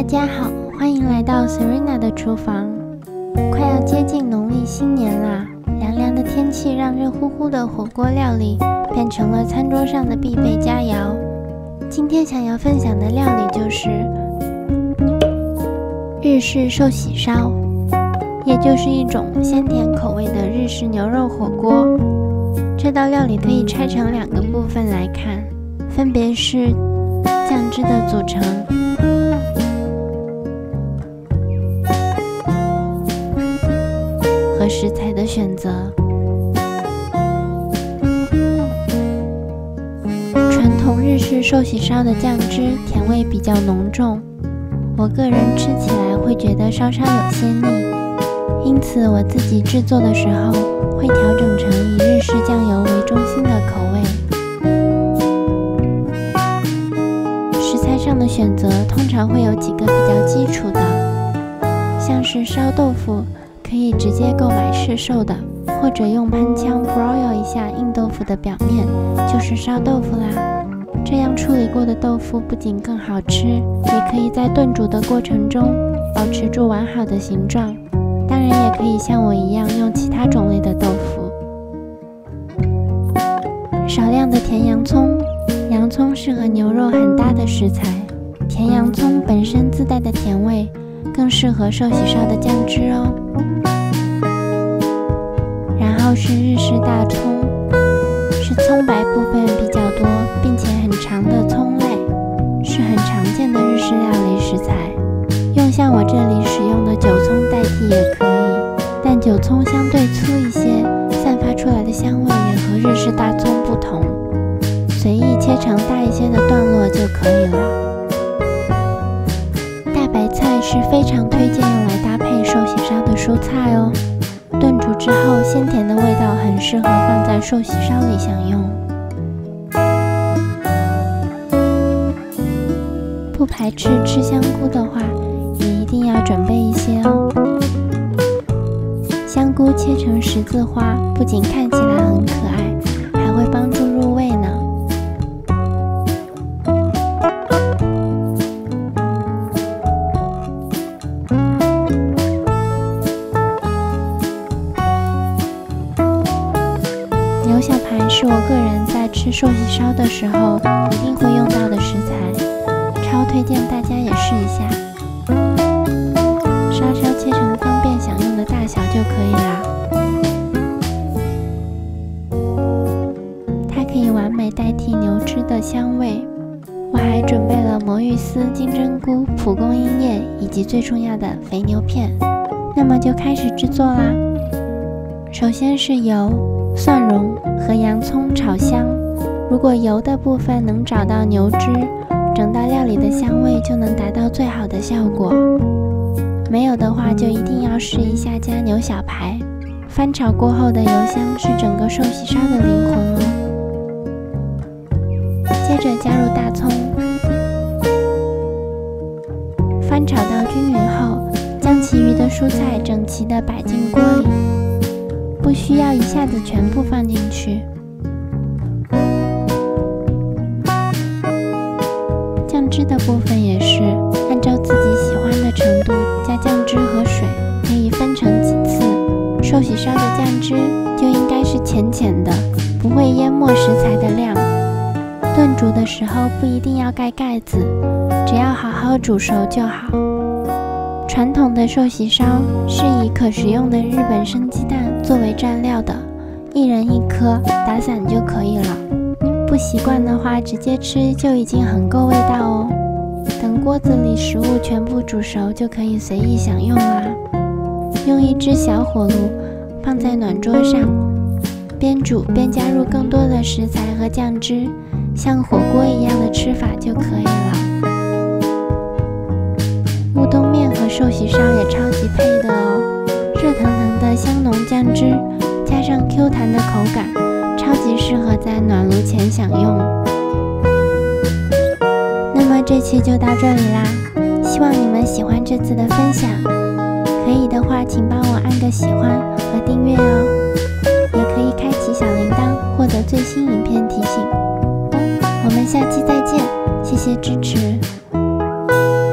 家好，欢迎来到 Serena 的厨房。快要接近农历新年啦，凉凉的天气让热乎乎的火锅料理变成了餐桌上的必备佳肴。今天想要分享的料理就是日式寿喜烧，也就是一种鲜甜口味的日式牛肉火锅。这道料理可以拆成2个部分来看，分别是酱汁的组成、和食材的选择。传统日式寿喜烧的酱汁甜味比较浓重，我个人吃起来会觉得稍稍有些腻，因此我自己制作的时候会调整成以日式酱油为中心的口味。食材上的选择通常会有几个比较基础的，像是烧豆腐可以直接购买市售的，或者用喷枪 broil 一下硬豆腐的表面，就是烧豆腐啦。这样处理过的豆腐不仅更好吃，也可以在炖煮的过程中保持住完好的形状。当然也可以像我一样用其他种类的豆腐。少量的甜洋葱，洋葱是和牛肉很搭的食材，甜洋葱本身自带的甜味更适合寿喜烧的酱汁哦。然后是日式大葱，是葱白部分比较多并且很长的葱类，是很常见的日式料理食材。用像我这里使用的韭葱代替也可以，但韭葱相对粗一些，散发出来的香味也和日式大葱不同，随意切成大一些的段落就可以了。大白菜是非常推荐用来搭配寿喜烧的蔬菜哦，炖煮之后鲜甜的味道很适合放在寿喜烧里享用。不排斥吃香菇的话，也一定要准备一些哦。香菇切成十字花，不仅看起来很可爱，还会帮助入味呢。牛小排是我个人在吃寿喜烧的时候一定会用到的食材，超推荐大家也试一下。稍稍切成方便享用的大小就可以啦。它可以完美代替牛脂的香味。我还准备了魔芋丝、金针菇、蒲公英叶以及最重要的肥牛片。那么就开始制作啦。首先是油、蒜蓉和洋葱炒香，如果油的部分能找到牛脂，整道料理的香味就能达到最好的效果。没有的话就一定要试一下加牛小排，翻炒过后的油香是整个寿喜烧的灵魂哦。接着加入大葱，翻炒到均匀后，将其余的蔬菜整齐地摆进锅里，不需要一下子全部放进去。酱汁的部分也是按照自己喜欢的程度加酱汁和水，可以分成几次。寿喜烧的酱汁就应该是浅浅的，不会淹没食材的量。炖煮的时候不一定要盖盖子，只要好好煮熟就好。传统的寿喜烧是以可食用的日本生鸡蛋作为蘸料的，一人1颗，打散就可以了。不习惯的话，直接吃就已经很够味道哦。等锅子里食物全部煮熟，就可以随意享用啦。用一只小火炉放在暖桌上，边煮边加入更多的食材和酱汁，像火锅一样的吃法就可以了。乌冬面和寿喜烧也超级配的哦，热腾腾的香浓酱汁加上 Q 弹的口感，超级适合在暖炉前享用。那么这期就到这里啦，希望你们喜欢这次的分享，可以的话请帮我按个喜欢和订阅哦，也可以开启小铃铛获得最新影片提醒。我们下期再见，谢谢支持。